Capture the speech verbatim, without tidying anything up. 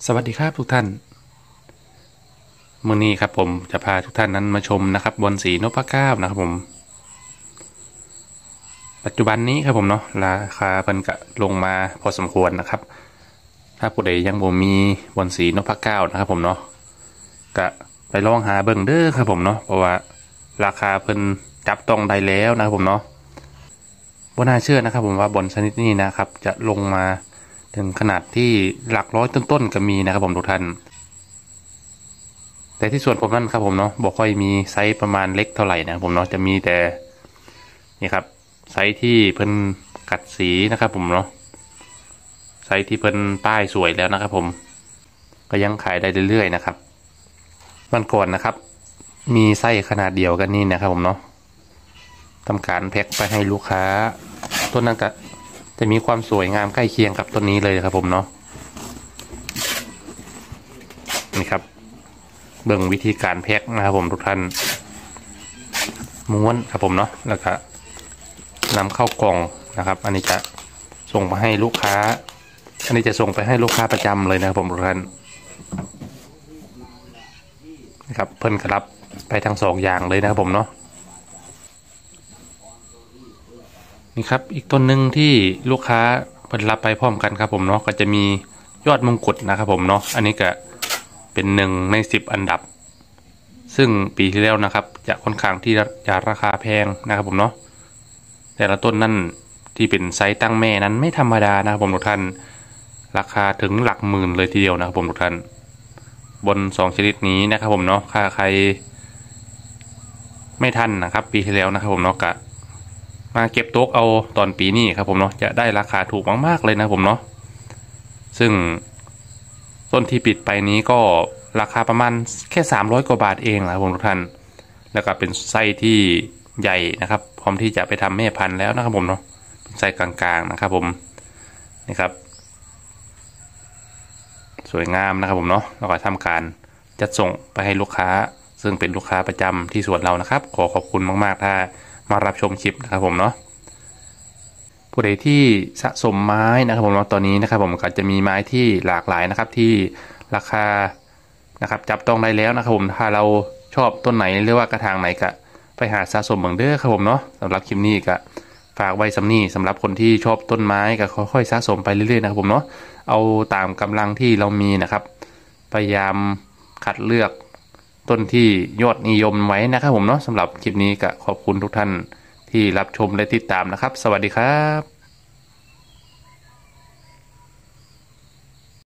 สวัสดีครับทุกท่านมื้อนี้ครับผมจะพาทุกท่านนั้นมาชมนะครับบอนสีนพเก้านะครับผมปัจจุบันนี้ครับผมเนาะราคาเพิ่นก็ลงมาพอสมควรนะครับถ้าผู้ใดยังบ่มีบอนสีนพเก้านะครับผมเนาะก็ไปลองหาเบิ่งเด้อครับผมเนาะเพราะว่าราคาเพิ่นจับต้องได้แล้วนะครับผมเนาะบ่น่าเชื่อนะครับผมว่าบอนชนิดนี้นะครับจะลงมาถึงขนาดที่หลักร้อยต้นๆก็มีนะครับผมทุกท่านแต่ที่ส่วนผมนั่นครับผมเนาะบอกค่อยมีไซส์ประมาณเล็กเท่าไหร่นะผมเนาะจะมีแต่นี่ครับไซส์ที่เพิ่นกัดสีนะครับผมเนาะไซส์ที่เพิ่นป้ายสวยแล้วนะครับผมก็ยังขายได้เรื่อยๆนะครับวันก่อนนะครับมีไส้ขนาดเดียวกันนี่นะครับผมเนาะทำการแพ็คไปให้ลูกค้าต้นนั้นก็จะมีความสวยงามใกล้เคียงกับต้นนี้เลยครับผมเนาะนี่ครับเบิ่งวิธีการแพ็คนะครับผมทุกท่านม้วนครับผมเนาะแล้วก็นำเข้ากล่องนะครับอันนี้จะส่งไปให้ลูกค้าอันนี้จะส่งไปให้ลูกค้าประจำเลยนะครับผมทุกท่านนะครับเพิ่นกรับไปทั้งสองอย่างเลยนะครับผมเนาะนี่ครับอีกต้นหนึ่งที่ลูกค้าเพิ่นรับไปพร้อมกันครับผมเนาะก็จะมียอดมงกุฎนะครับผมเนาะอันนี้ก็เป็นหนึ่งในสิบอันดับซึ่งปีที่แล้วนะครับจะค่อนข้างที่จะราคาแพงนะครับผมเนาะแต่ละต้นนั่นที่เป็นไซส์ตั้งแม่นั้นไม่ธรรมดานะครับผมทุกท่านราคาถึงหลักหมื่นเลยทีเดียวนะครับผมทุกท่านบนสองชนิดนี้นะครับผมเนาะถ้าใครไม่ทันนะครับปีที่แล้วนะครับผมเนาะกะมาเก็บโต๊ะเอาตอนปีนี้ครับผมเนาะจะได้ราคาถูกมากๆเลยนะผมเนาะซึ่งต้นที่ปิดไปนี้ก็ราคาประมาณแค่สามร้อยกว่าบาทเองนะครับผมทุกท่านแล้วก็เป็นไส้ที่ใหญ่นะครับพร้อมที่จะไปทำแม่พันธุ์แล้วนะครับผมเนาะเป็นไส้กลางๆนะครับผมนี่ครับสวยงามนะครับผมเนาะแล้วก็ทำการจัดส่งไปให้ลูกค้าซึ่งเป็นลูกค้าประจำที่สวนเรานะครับขอขอบคุณมากๆถ้ามารับชมคลิปนะครับผมเนาะผู้ใดที่สะสมไม้นะครับผมเนาะตอนนี้นะครับผมก็จะมีไม้ที่หลากหลายนะครับที่ราคานะครับจับต้องได้แล้วนะครับผมถ้าเราชอบต้นไหนหรือว่ากระถางไหนก็ไปหาสะสมเบิ่งเด้อครับผมเนาะสำหรับคลิปนี้ก็ฝากไว้สำนี้สำหรับคนที่ชอบต้นไม้ก็ค่อยๆสะสมไปเรื่อยๆนะครับผมเนาะเอาตามกำลังที่เรามีนะครับพยายามคัดเลือกต้นที่ยอดนิยมไว้นะครับผมเนาะสำหรับคลิปนี้ก็ขอบคุณทุกท่านที่รับชมและติดตามนะครับสวัสดีครับ